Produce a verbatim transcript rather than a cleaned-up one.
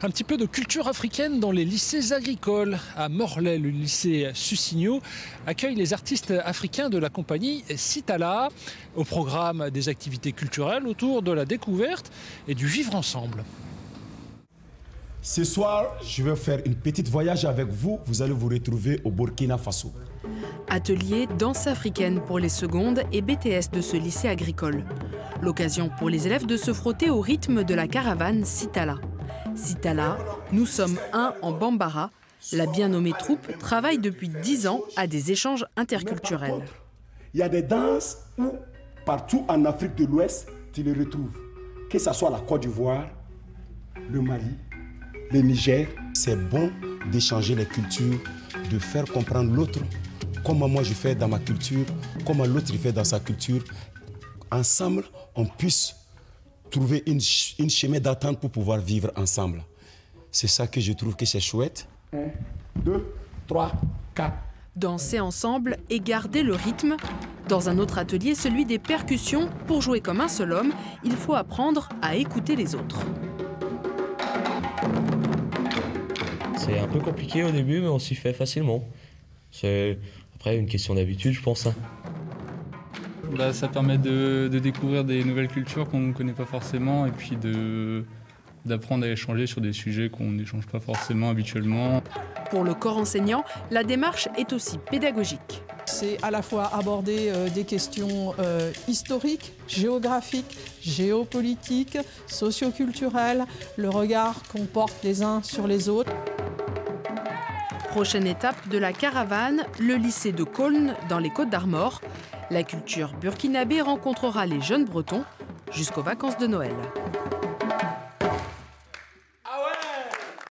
Un petit peu de culture africaine dans les lycées agricoles. À Morlaix, le lycée Sucigno accueille les artistes africains de la compagnie Sitala. Au programme, des activités culturelles autour de la découverte et du vivre ensemble. Ce soir, je vais faire une petite voyage avec vous. Vous allez vous retrouver au Burkina Faso. Atelier danse africaine pour les secondes et B T S de ce lycée agricole. L'occasion pour les élèves de se frotter au rythme de la caravane Sitala. Sitala, nous sommes un en Bambara. La bien nommée troupe travaille depuis dix ans à des échanges interculturels. Il y a des danses où, partout en Afrique de l'Ouest, tu les retrouves. Que ce soit la Côte d'Ivoire, le Mali, le Niger. C'est bon d'échanger les cultures, de faire comprendre l'autre, comment moi je fais dans ma culture, comment l'autre fait dans sa culture. Ensemble, on puisse trouver une, une chemin d'attente pour pouvoir vivre ensemble. C'est ça que je trouve que c'est chouette. Un, deux, trois, quatre. Danser ensemble et garder le rythme. Dans un autre atelier, celui des percussions, pour jouer comme un seul homme, il faut apprendre à écouter les autres. C'est un peu compliqué au début, mais on s'y fait facilement. C'est après une question d'habitude, je pense. Bah, ça permet de, de découvrir des nouvelles cultures qu'on ne connaît pas forcément et puis de, d'apprendre à échanger sur des sujets qu'on n'échange pas forcément habituellement. Pour le corps enseignant, la démarche est aussi pédagogique. C'est à la fois aborder euh, des questions euh, historiques, géographiques, géopolitiques, socioculturelles, le regard qu'on porte les uns sur les autres. Prochaine étape de la caravane, le lycée de Caulnes dans les Côtes-d'Armor. La culture burkinabé rencontrera les jeunes Bretons jusqu'aux vacances de Noël.